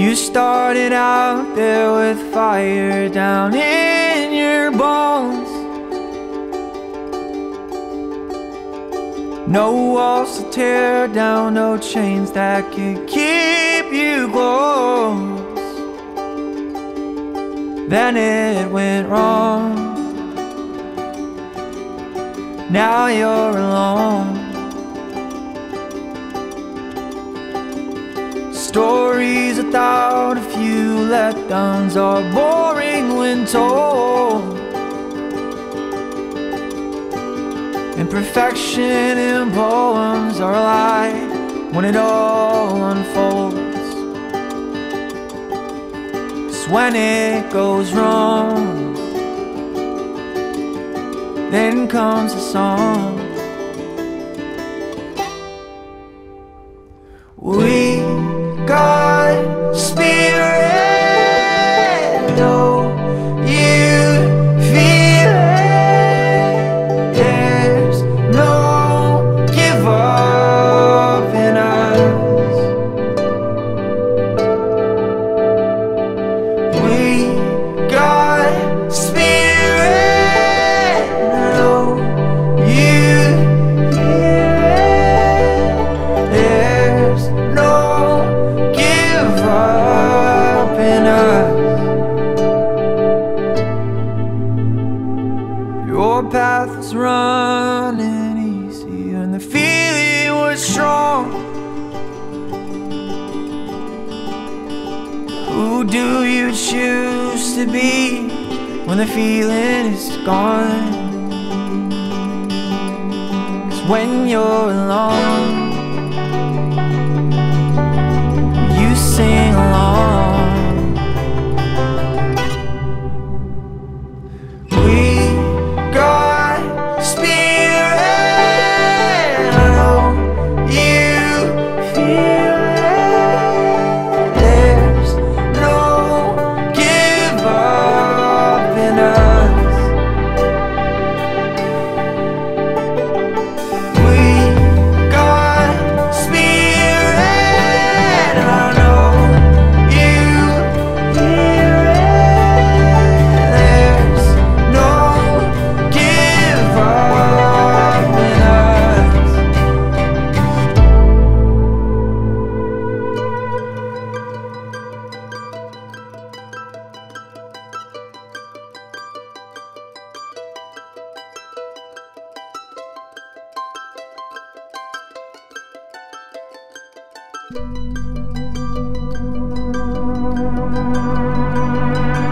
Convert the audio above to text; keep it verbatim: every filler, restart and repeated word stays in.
You started out there with fire down in your bones. No walls to tear down, no chains that could keep you close. Then it went wrong. Now you're alone. Stories without a few letdowns are boring when told. Imperfection in poems are a lie when it all unfolds. 'Cause when it goes wrong, then comes a song. We got spirit, oh, you feel it. There's no give up in us. We got spirit, oh, you hear it. There's no up in us. Your path was running easy and the feeling was strong. Who do you choose to be when the feeling is gone? 'Cause when you're alone, sing along. We got spirit, oh, you feel it. There's no give up in us. We got spirit, oh, no. Thank you.